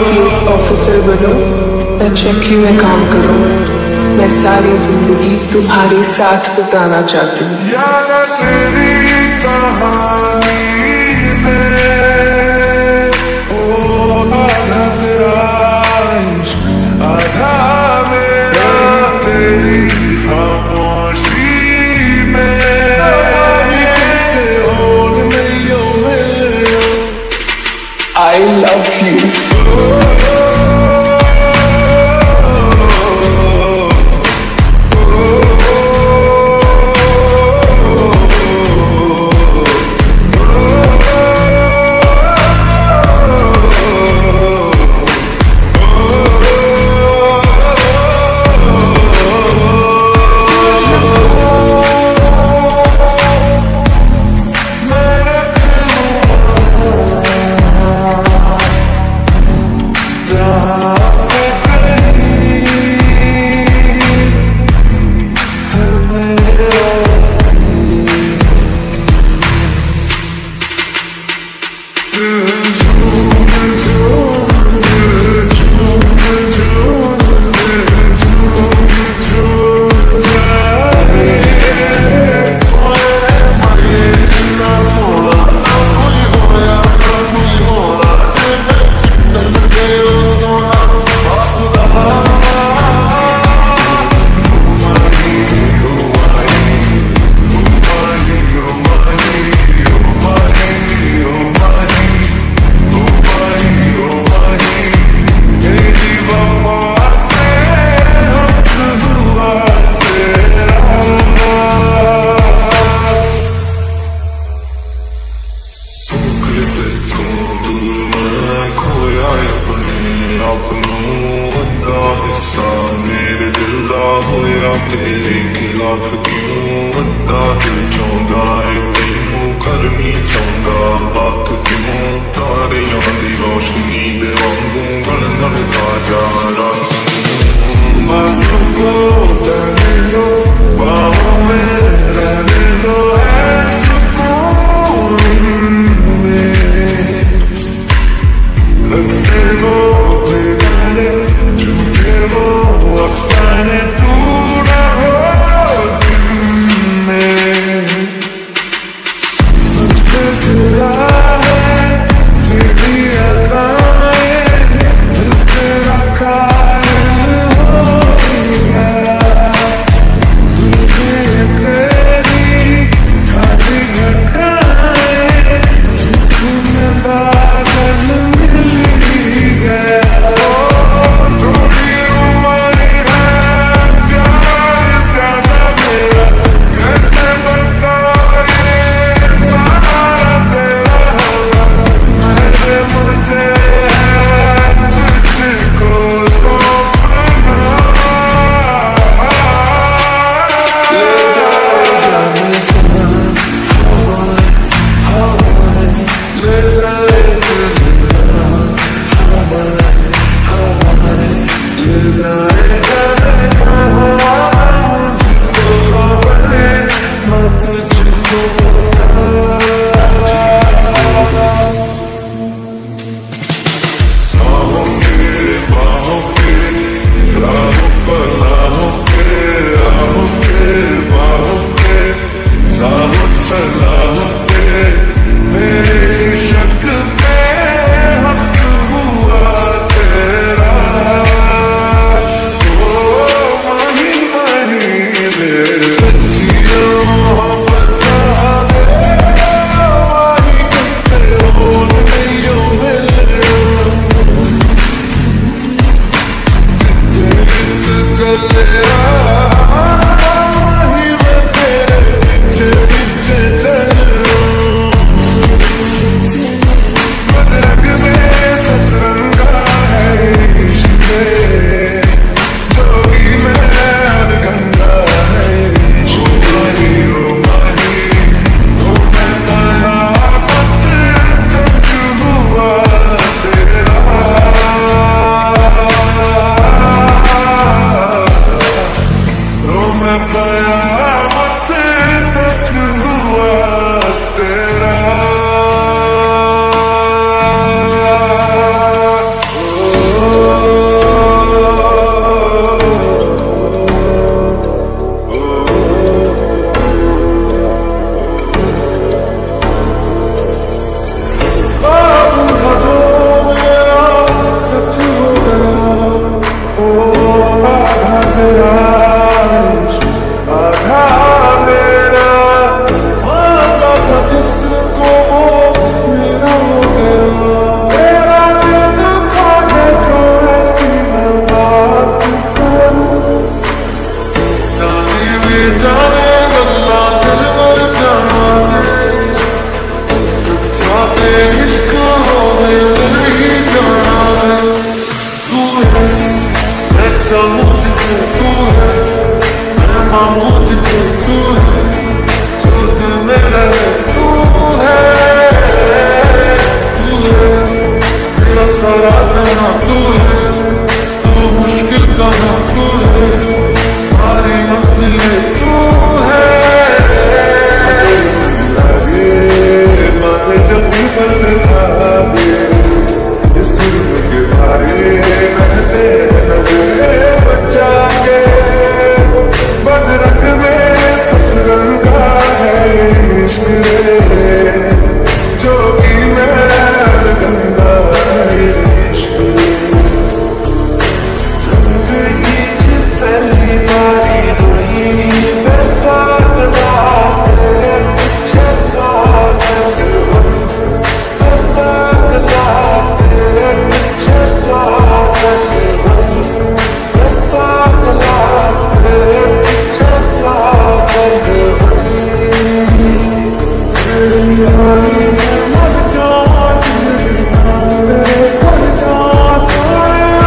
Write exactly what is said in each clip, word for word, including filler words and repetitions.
Police officer बनो या चक्की में काम करो, मैं सारी जिंदगी तुम्हारे साथ बिताना चाहती हूँ। याद तेरी कहानी में ओ आधा तेरा इश्क आधा मेरा, तेरी खामोशी में I love you. मेरे दिल दा होया तेरे खिलाफ क्यों बंदा दिल चाहता है तेनू करनी चाहता बात क्यों तारियां दी रोशनी दे वांगू गल गल ताजा रात yeah। सारा जहां तू है, तू मुश्किल कहां तू है, सारी मंजिलें तू है। माथे जब भी बन था दे इस के भारे महते नजरे बचा के बन रंग में सतरंगा है इश्क रे, जो कि मैं गंगा है इश्क रे। जिंदगी च पहली बारी हुई मैं पागला तेरे पीछे पागल हुई, मैं पागला तेरे पीछे पागल हुई, मैं पागला तेरे पीछे पागल हुई। तेरी यारी में मर जाऊं तेरे मर जाऊं सोया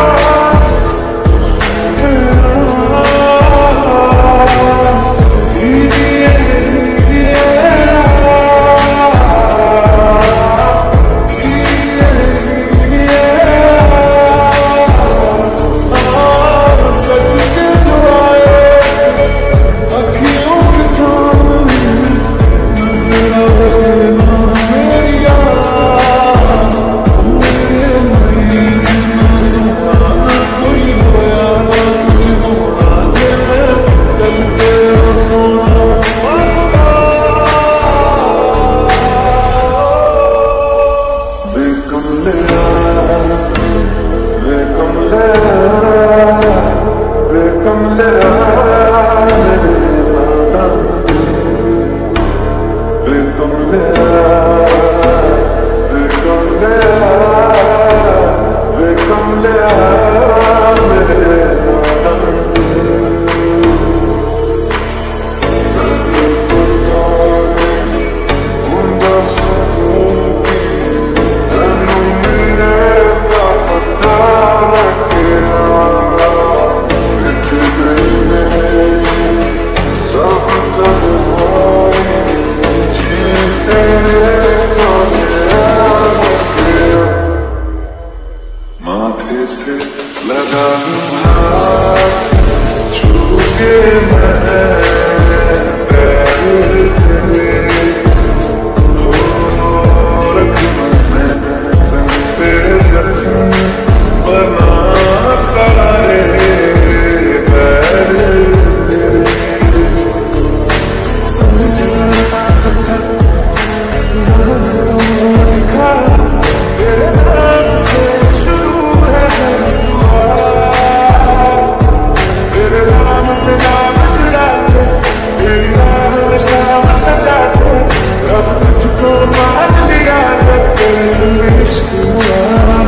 माथे से लगा हाथ छू के मैं पैर तेरे हो रखूं मैं तेरे जख्म बना सारे पैर तेरे। दिखा तेरे नाम से तेरे नाम से नाम जुड़ा के तेरी राह में शाम सजा के रब तुझको मान लिया है तेरे संग इश्क हुआ।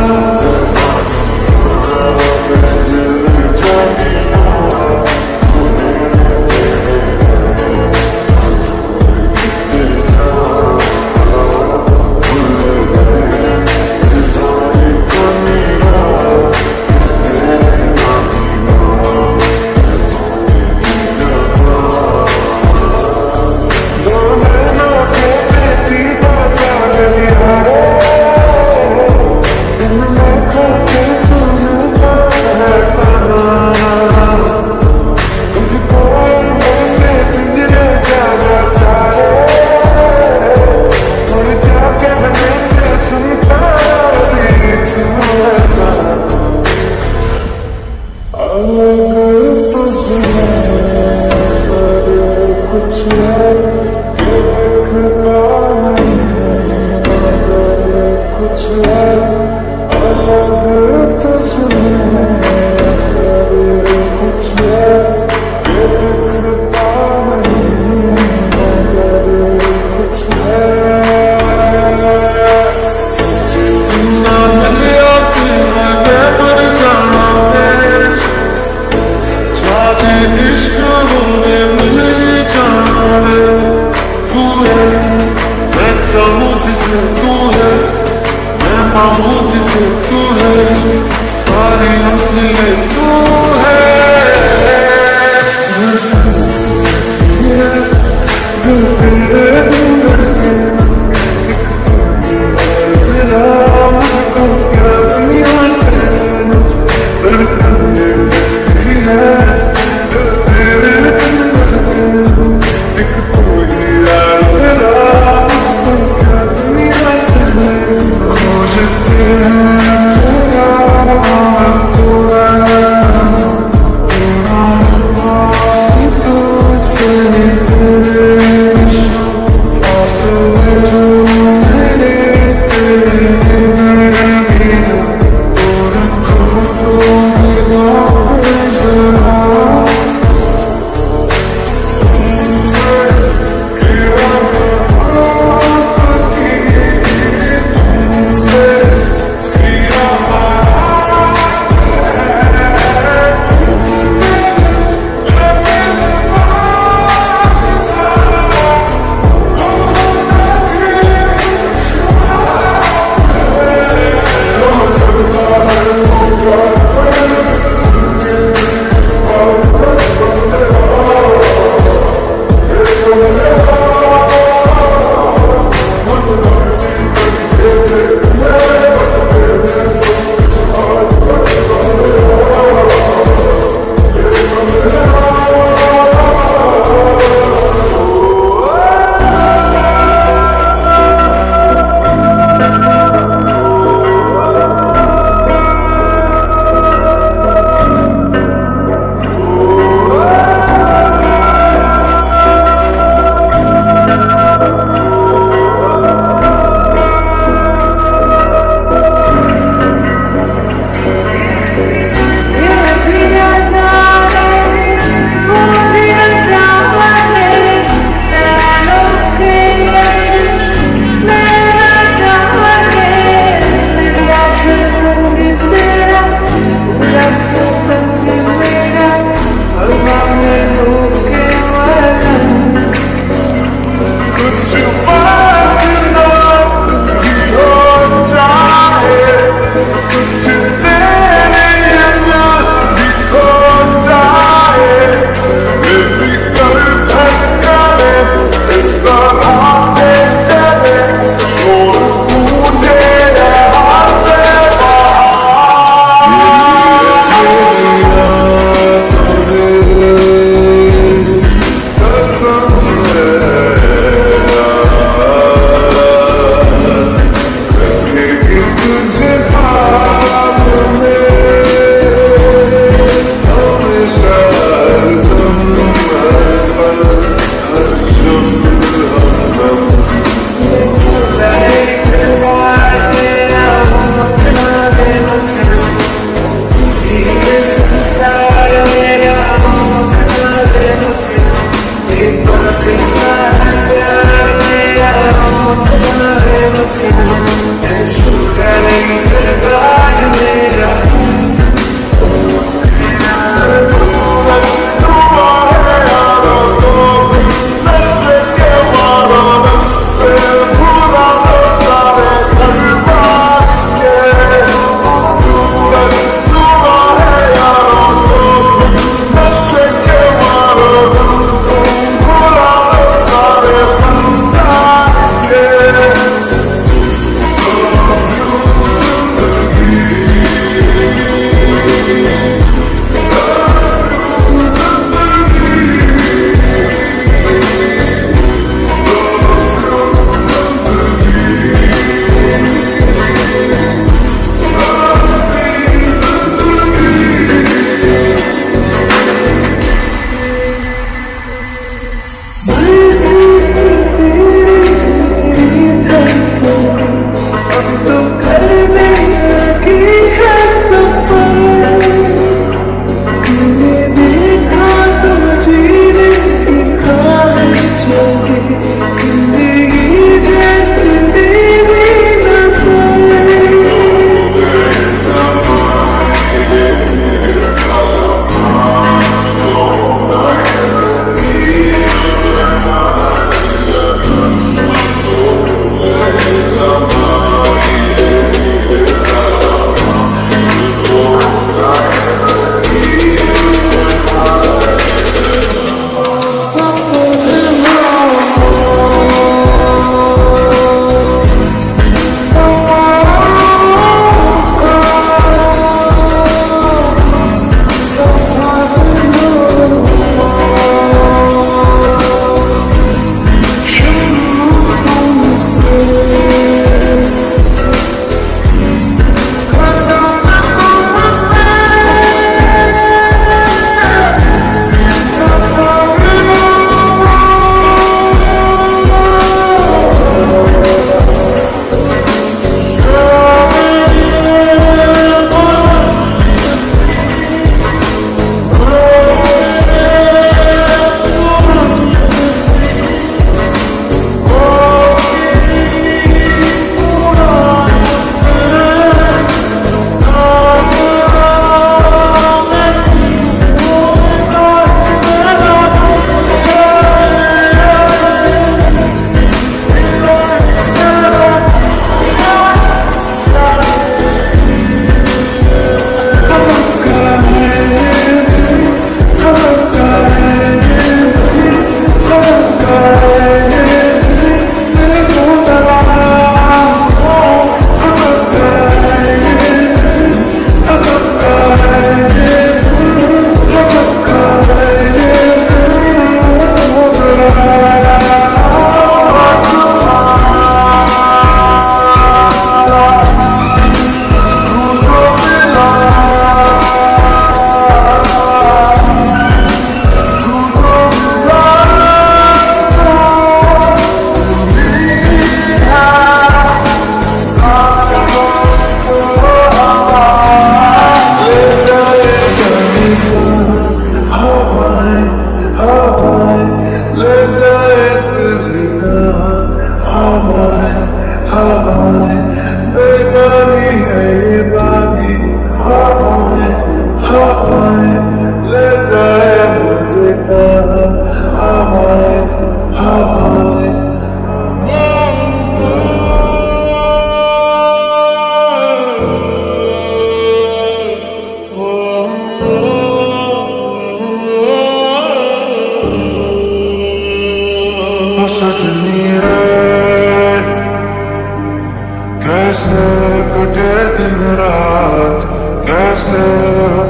मुझसे तू है, सारी मंजिलें तू है। तेरा मुझको क्या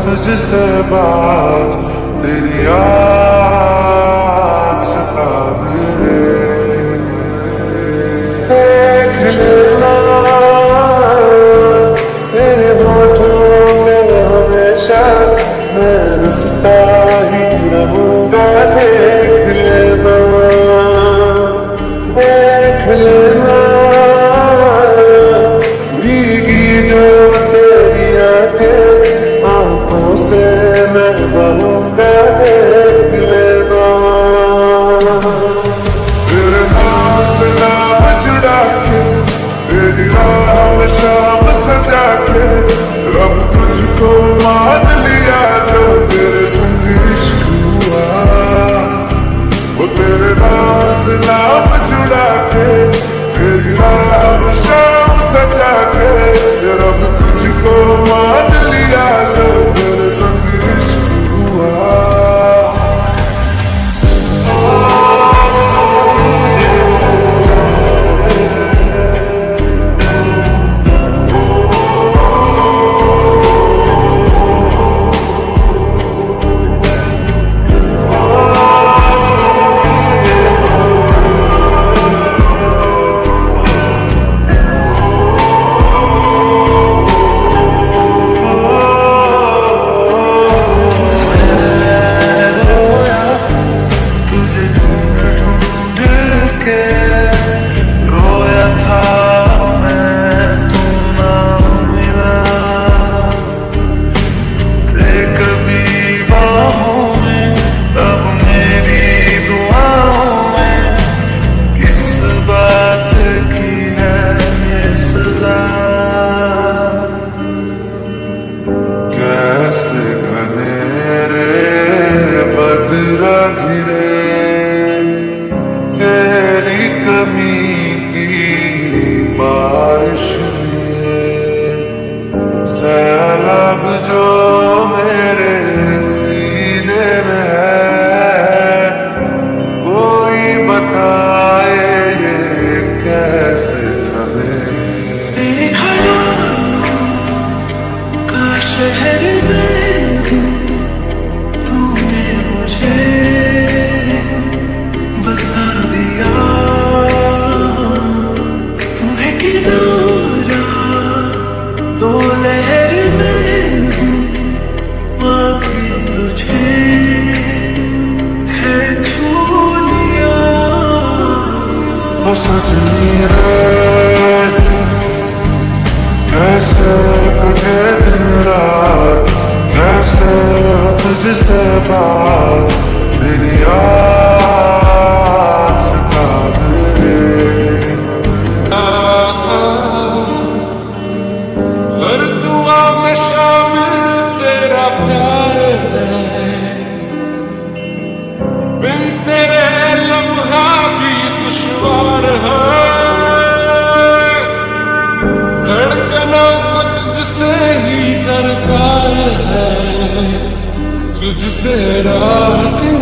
तुझसे बात तेरी याद सतावे। देख लेना तेरे होठों में हमेशा मैं बसता ही रहूंगा। देख लेना देख लेना भीगी जो तेरी आंखें आंखों से मैं बनूंगा। देख लेना तेरे नाम से नाम जुड़ा के तेरी राह में शाम सजा के रब तुझको मान लिया जो तेरे संग इश्क हुआ। वो तेरे नाम से नाम जुड़ा के तेरी राह में शाम सजा के रब तुझको मान लिया जो तेरे संग इश्क हुआ। तेरी कमी की बारिश में सैलाब जो मेरे सीने में है कोई बताए ये कैसे थमे। तेरे ख्यालों का शहर में तूने मुझे बसा दिया। तू है किनारा तो लहर में माफी तुझे है छू लिया। वो सजनी रे कैसे कटे दिन रात कैसे तुझसे बात तेरी याद सतावे। हर दुआ में शामिल तेरा प्यार है बिन तेरे लम्हा भी दुश्वार है। धड़कनों को तुझसे ही दरकार है तुझसे राहते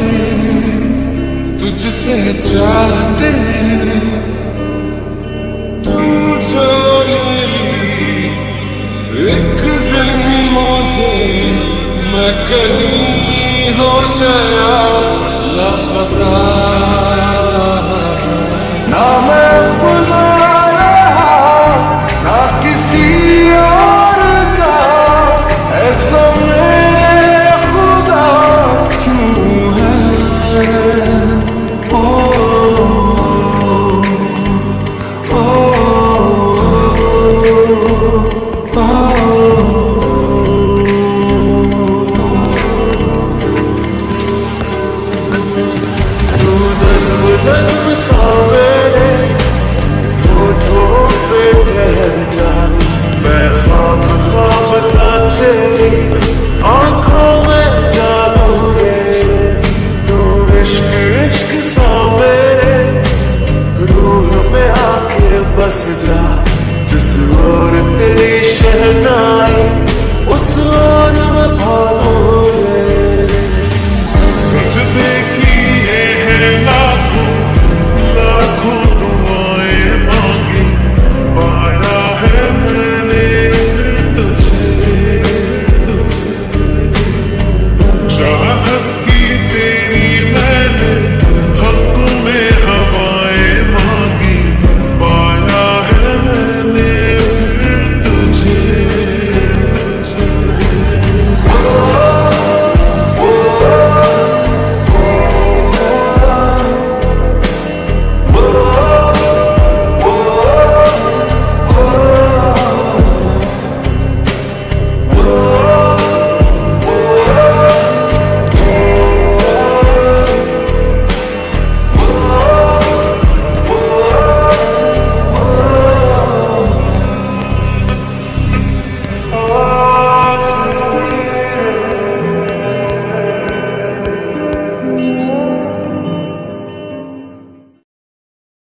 तुझसे चाहते तू जो एक दिन मुझे मैं कहीं हो गया लापता। ना मैं बुलाया ना किसी और का ऐसा मेरे खुदा क्यों है। ओ, ओ, ओ, ओ, तू नज़्म नज़्म सा मेरे होठों पे ठहर जा। मैं ख्वाब ख्वाब सा तेरी